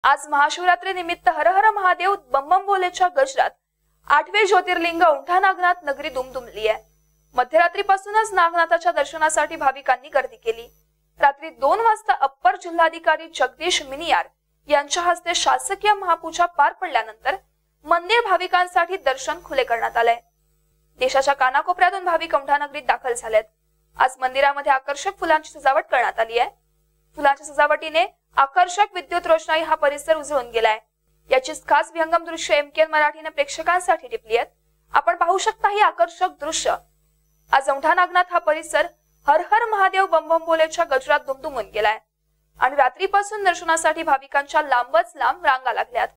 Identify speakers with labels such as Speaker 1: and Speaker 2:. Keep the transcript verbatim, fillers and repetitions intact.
Speaker 1: आज महाशिवरात्री निमित्त हर हर महादेव बम बम बोलेच्या गजरात आठवे ज्योतिर्लिंग औंढा नागनाथ नगरी दुमदुमली आहे। मध्यरात्रीपासूनच नागनाथाच्या दर्शनासाठी भाविकांनी गर्दी केली। रात्री दोन वाजता अप्पर जिल्हाधिकारी जगदीश मिनियार यांच्या हस्ते शासकीय महापूजा पार पडल्यानंतर मंदिर भाविकांसाठी दर्शन खुले करण्यात आले। देशाच्या कानाकोपऱ्यातून भाविक औंढा नगरीत दाखल झालेत। आज मंदिरामध्ये आकर्षक फुलांची सजावट करण्यात आली आहे। फुलांच्या सजावटीने आकर्षक विद्युत रोषणाई हा परिसर उजळून गेलाय। याचीच खास विहंगम दृश्य एमकेएन मराठीने प्रेक्षकांसाठी टिपली आहेत। आपण पाहू शकता ही आकर्षक दृश्य। आज औंढा नागनाथ हा परिसर हर हर महादेव बम बम बोलेच्या गजरात दुमदुमून गेलाय आणि रात्रीपासून दर्शनासाठी भाविकांच्या लांबच लांब रांगा लागल्यात।